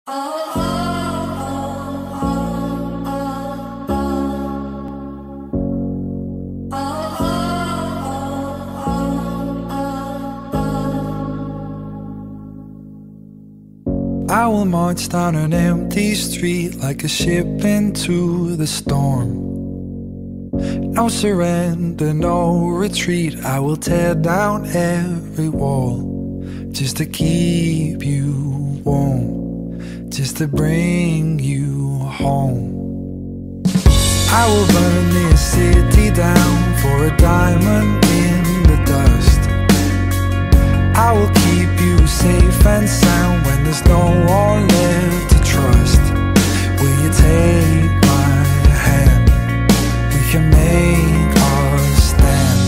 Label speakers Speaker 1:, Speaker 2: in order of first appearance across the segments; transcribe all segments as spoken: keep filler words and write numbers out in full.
Speaker 1: I will march down an empty street like a ship into the storm. No surrender, no retreat. I will tear down every wall just to keep you warm, just to bring you home. I will burn this city down for a diamond in the dust. I will keep you safe and sound when there's no one left to trust. Will you take my hand? We can make our stand.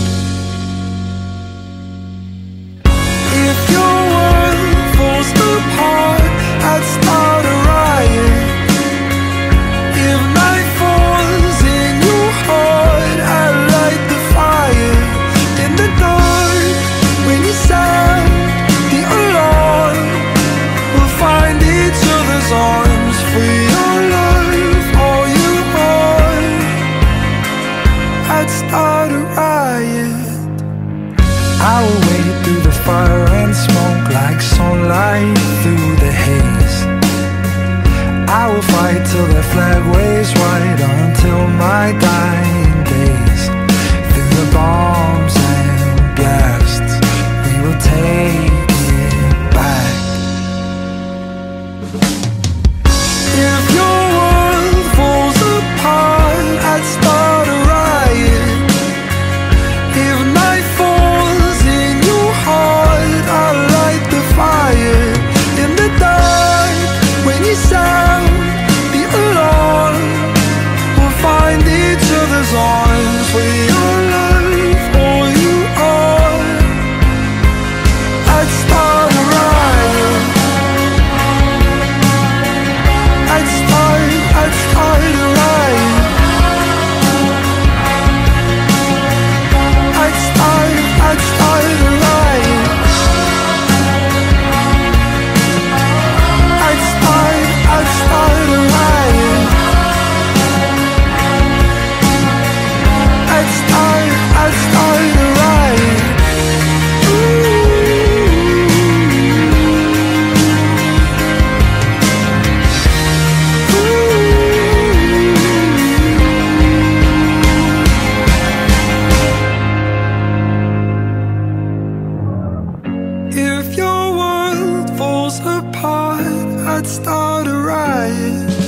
Speaker 1: If your world falls apart, I'd start a riot. If night falls in your heart, I'd light the fire. In the dark, when you sound the alarm, we'll find each other's arms. For your life, all you want, I'd start a riot. I will wade through the fire and smoke like sunlight through the haze. I will fight till the flag waves white until my dying days. Through the bombs and blasts, we will take it back. If your world falls apart, I'd start a riot. If night falls in your heart, I'll light the fire. In the dark, when you sound the alarm, we'll find each other's arms. For your life, all you are, I'd start a riot. I'd start, I'd start a riot. I'd start, I'd start a riot. I'd start, I'd start a riot. I'd start, I'd start a riot. If your world falls apart, I'd start a riot.